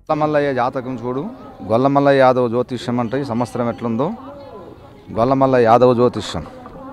గొల్లమల్లయ్య జాతకం చూడు. గొల్లమల్లయ్య యాదవ జ్యోతిష్యం అంటే ఈ సంవత్సరం ఎట్లుందో గొల్లమల్లయ్య యాదవ జ్యోతిష్యం.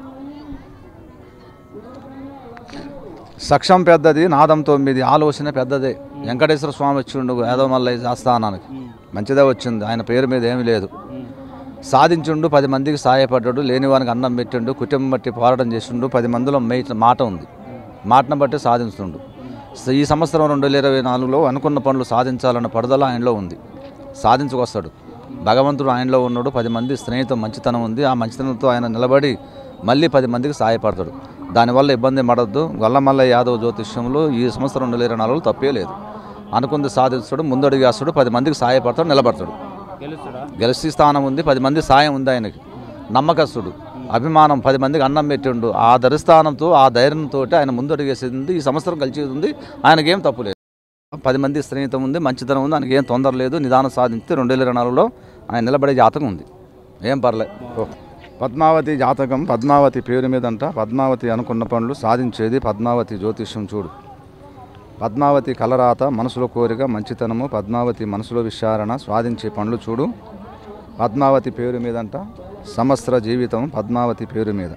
సక్షం పెద్దది, నాదం 9, ఆలోచన పెద్దదే. వెంకటేశ్వర స్వామి వచ్చిండు యాదవ మల్లయ్య ఆస్థానానికి, మంచిదే వచ్చింది. ఆయన పేరు మీద ఏమీ లేదు. సాధించుండు, 10 మందికి సాయపడ్డాడు, లేనివానికి అన్నం పెట్టిండు, కుటుంబం బట్టి పోరాటం చేసిండు, 10 మందిలో మాట ఉంది, మాటను బట్టి సాధిస్తుండు. ఈ సంవత్సరం 2024లో అనుకున్న పనులు సాధించాలన్న పడుదల ఆయనలో ఉంది, సాధించుకొస్తాడు. భగవంతుడు ఆయనలో ఉన్నాడు, 10 మంది స్నేహితం మంచితనం ఉంది, ఆ మంచితనంతో ఆయన నిలబడి మళ్ళీ 10 మందికి సాయపడతాడు. దానివల్ల ఇబ్బంది పడద్దు. గొల్లమల్లయ్య యాదవ జ్యోతిష్యంలో ఈ సంవత్సరం 2024లో తప్పే లేదు. అనుకుంది సాధిస్తాడు, ముందడుగు వేస్తాడు, 10 మందికి సాయపడతాడు, నిలబడతాడు. గెలిచి స్థానం ఉంది, 10 మంది సాయం ఉంది ఆయనకి. నమ్మకస్తుడు, అభిమానం, 10 మందికి అన్నం పెట్టిండు. ఆ ధరిస్థానంతో ఆ ధైర్యంతో ఆయన ముందడుగేసింది. ఈ సంవత్సరం కలిసి ఉంది, ఆయనకేం తప్పు లేదు. 10 మంది స్నేహితం ఉంది, మంచితనం ఉంది, ఆయనకి ఏం తొందర లేదు. నిదానం సాధించి 2024లో ఆయన నిలబడే జాతకం ఉంది, ఏం పర్లేదు. పద్మావతి జాతకం, పద్మావతి పేరు మీదంట. పద్మావతి అనుకున్న పనులు సాధించేది పద్మావతి జ్యోతిష్యం చూడు. పద్మావతి కలరాత, మనసులో కోరిక, మంచితనము, పద్మావతి మనసులో విచారణ, స్వాధించే పనులు చూడు. పద్మావతి పేరు మీదంట. సంవత్సర జీవితం పద్మావతి పేరు మీద.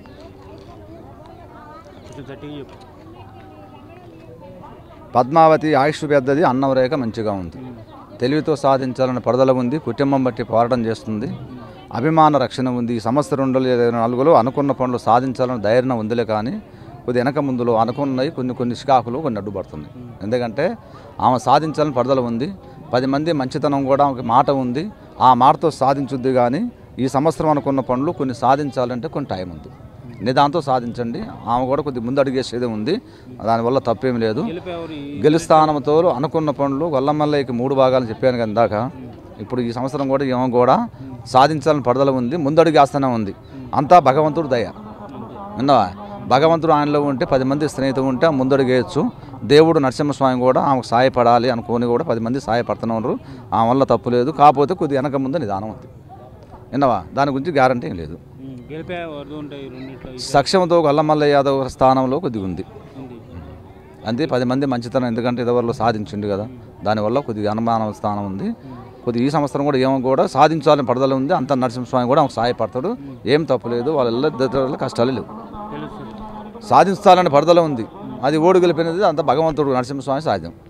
పద్మావతి ఆయుష్ పెద్దది, అన్నం రేఖ మంచిగా ఉంది. తెలివితో సాధించాలని పడుదల ఉంది, కుటుంబం బట్టి పోరాటం చేస్తుంది, అభిమాన రక్షణ ఉంది. ఈ సంవత్సరం 2024లో అనుకున్న పనులు సాధించాలని ధైర్యం ఉందిలే, కానీ కొద్ది వెనక ముందులో అనుకున్నవి కొన్ని షికాకులు కొన్ని అడ్డుపడుతుంది. ఎందుకంటే ఆమె సాధించాలని పడుదల ఉంది, 10 మంది మంచితనం కూడా ఒక మాట ఉంది, ఆ మాటతో సాధించుద్ది. కానీ ఈ సంవత్సరం అనుకున్న పనులు కొన్ని సాధించాలంటే కొన్ని టైం ఉంది, నిదాంతో సాధించండి. ఆమె కూడా కొద్ది ముందు అడిగేసేదే ఉంది, దానివల్ల తప్పేం లేదు. గెలుస్థానంతో అనుకున్న పనులు గొల్లమల్లయ్యకి 3 భాగాలు చెప్పాను కదా ఇందాక. ఇప్పుడు ఈ సంవత్సరం కూడా ఏమో కూడా సాధించాలని పడుదల ఉంది, ముందడుగు వేస్తూనే ఉంది. అంతా భగవంతుడు దయ, విన్నావా? భగవంతుడు ఆయనలో ఉంటే 10 మంది స్నేహితులు ఉంటే ముందడుగేయచ్చు. దేవుడు నరసింహస్వామి కూడా ఆమెకు సాయపడాలి అనుకోని కూడా 10 మంది సాయపడుతూనే ఉన్నారు. ఆమె వల్ల తప్పు లేదు, కాకపోతే కొద్ది వెనక ముందు నిదానం ఉంది, విన్నావా? దాని గురించి గ్యారంటీ ఏం లేదు. సక్షంతో గొల్లమల్లయ్య యాదవ్ స్థానంలో కొద్దిగా ఉంది అంతే. 10 మంది మంచితనం, ఎందుకంటే ఇదివరలో సాధించిండు కదా, దానివల్ల కొద్దిగా అనుమానం స్థానం ఉంది. కొద్దిగా ఈ సంవత్సరం కూడా ఏమో కూడా సాధించాలని పడుదల ఉంది. అంత నరసింహస్వామి కూడా ఆమెకు సాయపడతాడు, ఏం తప్పు లేదు. వాళ్ళ కష్టాలు లేవు, సాధించాలని పడుదల ఉంది. అది ఓడి గెలిపినది అంత భగవంతుడు నరసింహస్వామి సాధ్యం.